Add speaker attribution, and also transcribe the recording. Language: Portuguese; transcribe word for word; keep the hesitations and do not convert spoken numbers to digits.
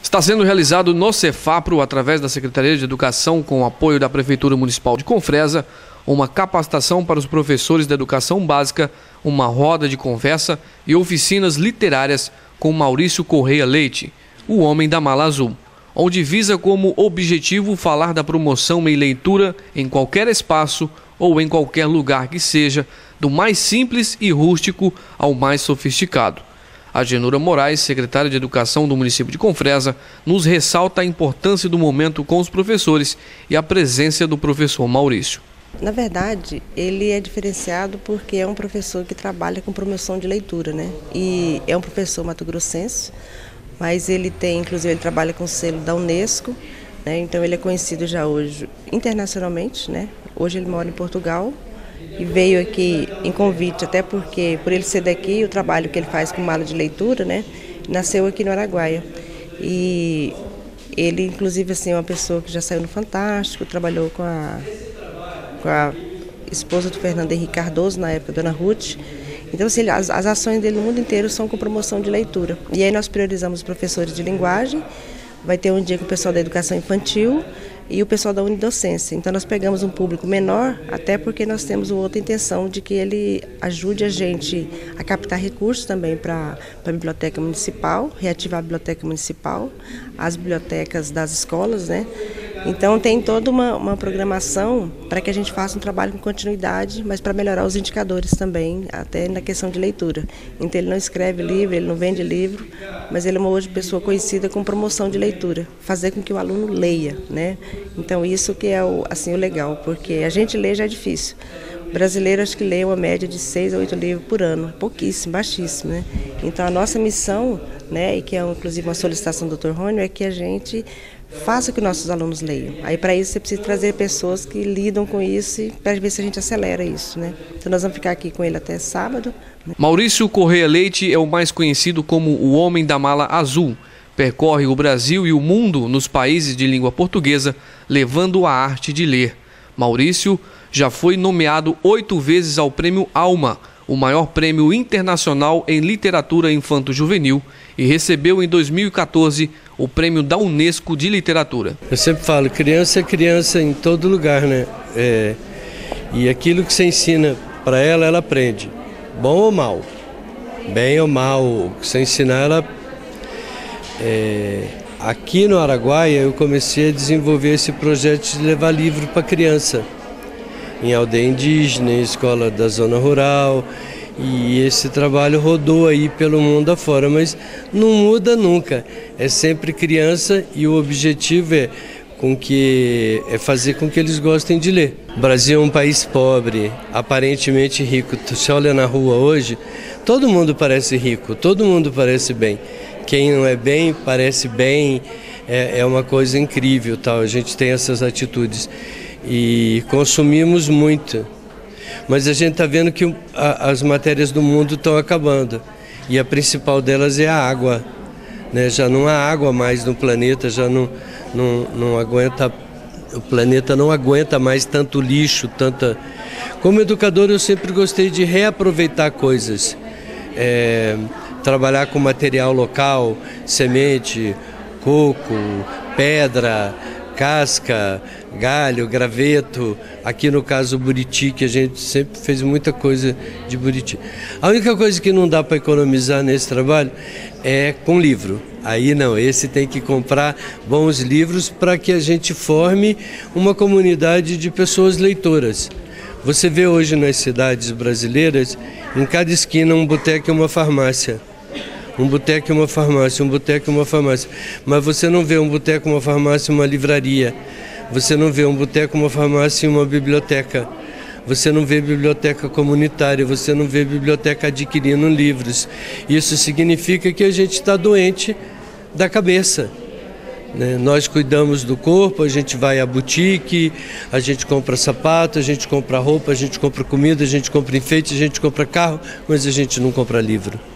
Speaker 1: Está sendo realizado no Cefapro, através da Secretaria de Educação, com o apoio da Prefeitura Municipal de Confresa, uma capacitação para os professores da educação básica, uma roda de conversa e oficinas literárias com Maurício Correia Leite, o homem da mala azul, onde visa como objetivo falar da promoção em leitura em qualquer espaço ou em qualquer lugar que seja, do mais simples e rústico ao mais sofisticado. A Genura Moraes, secretária de Educação do município de Confresa, nos ressalta a importância do momento com os professores e a presença do professor Maurício.
Speaker 2: Na verdade, ele é diferenciado porque é um professor que trabalha com promoção de leitura, né? E é um professor mato-grossense, mas ele tem, inclusive, ele trabalha com o selo da Unesco, né? Então ele é conhecido já hoje internacionalmente, né? Hoje ele mora em Portugal. E veio aqui em convite, até porque, por ele ser daqui, o trabalho que ele faz com mala de leitura, né, nasceu aqui no Araguaia. E ele, inclusive, assim, é uma pessoa que já saiu no Fantástico, trabalhou com a, com a esposa do Fernando Henrique Cardoso, na época, Dona Ruth. Então, assim, as, as ações dele no mundo inteiro são com promoção de leitura. E aí nós priorizamos os professores de linguagem, vai ter um dia com o pessoal da educação infantil, e o pessoal da unidocência. Então nós pegamos um público menor, até porque nós temos outra intenção de que ele ajude a gente a captar recursos também para a biblioteca municipal, reativar a biblioteca municipal, as bibliotecas das escolas, né? Então tem toda uma, uma programação para que a gente faça um trabalho com continuidade, mas para melhorar os indicadores também, até na questão de leitura. Então ele não escreve livro, ele não vende livro, mas ele é uma hoje pessoa conhecida com promoção de leitura, fazer com que o aluno leia, né? Então isso que é o, assim, o legal, porque a gente lê já é difícil. O brasileiro acho que lê uma média de seis a oito livros por ano, pouquíssimo, baixíssimo, né? Então a nossa missão, né, e que é inclusive uma solicitação do doutor Rônio, é que a gente faça que nossos alunos leiam. Aí para isso você precisa trazer pessoas que lidam com isso e para ver se a gente acelera isso, né? Então nós vamos ficar aqui com ele até sábado. Né?
Speaker 1: Maurício Correia Leite é o mais conhecido como o homem da mala azul. Percorre o Brasil e o mundo nos países de língua portuguesa, levando a arte de ler. Maurício já foi nomeado oito vezes ao Prêmio Alma, o maior prêmio internacional em literatura infanto-juvenil, e recebeu em dois mil e quatorze o prêmio da Unesco de literatura.
Speaker 3: Eu sempre falo, criança é criança em todo lugar, né? É, e aquilo que você ensina para ela, ela aprende, bom ou mal, bem ou mal, o que você ensinar, ela... É, aqui no Araguaia eu comecei a desenvolver esse projeto de levar livro para criança, em aldeia indígena, em escola da zona rural, e esse trabalho rodou aí pelo mundo afora, mas não muda nunca, é sempre criança e o objetivo é, com que, é fazer com que eles gostem de ler. O Brasil é um país pobre, aparentemente rico. Você olha na rua hoje, todo mundo parece rico, todo mundo parece bem. Quem não é bem, parece bem, é, é uma coisa incrível, tal. A gente tem essas atitudes e consumimos muito. Mas a gente está vendo que a, as matérias do mundo estão acabando e a principal delas é a água, né? Já não há água mais no planeta, já não, não, não aguenta, o planeta não aguenta mais tanto lixo, tanta... Como educador eu sempre gostei de reaproveitar coisas, é, trabalhar com material local, semente, coco, pedra, casca, galho, graveto, aqui no caso o buriti, que a gente sempre fez muita coisa de buriti. A única coisa que não dá para economizar nesse trabalho é com livro. Aí não, esse tem que comprar bons livros para que a gente forme uma comunidade de pessoas leitoras. Você vê hoje nas cidades brasileiras, em cada esquina um boteco e uma farmácia. Um boteco e uma farmácia, um boteco e uma farmácia. Mas você não vê um boteco, uma farmácia e uma livraria. Você não vê um boteco, uma farmácia e uma biblioteca. Você não vê biblioteca comunitária, você não vê biblioteca adquirindo livros. Isso significa que a gente está doente da cabeça. Né? Nós cuidamos do corpo, a gente vai à boutique, a gente compra sapato, a gente compra roupa, a gente compra comida, a gente compra enfeite, a gente compra carro, mas a gente não compra livro.